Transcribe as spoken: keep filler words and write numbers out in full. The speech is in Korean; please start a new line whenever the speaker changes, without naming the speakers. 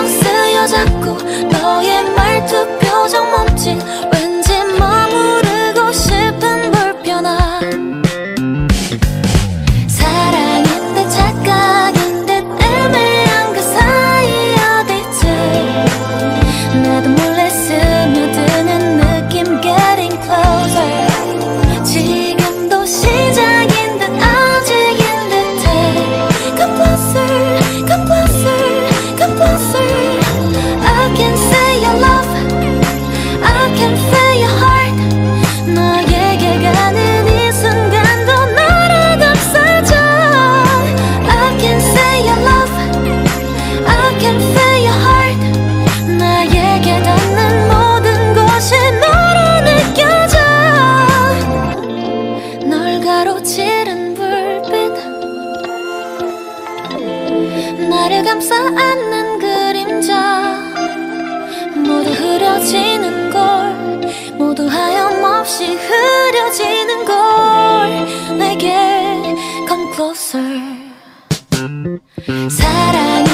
신경 쓰여 자꾸 너의 말투 표정 몸짓 왠지 머무르고 싶은 불편함 사랑인 듯 착각인 듯 애매한 그 사이 어디쯤 나도 몰래 스며드는 느낌 getting closer 지금도 시작인 듯 아직인 듯해 Come closer, come closer, come closer I can say your love I can feel your heart 너에게 가는 이 순간도 나를 감싸줘 I can say your love I can feel your heart 나에게 닿는 모든 곳이 너로 느껴져 널 가로지른 불빛 나를 감싸 안는 그림자 모두 흐려지는 걸 모두 하염없이 흐려지는 걸 내게 come closer 사랑해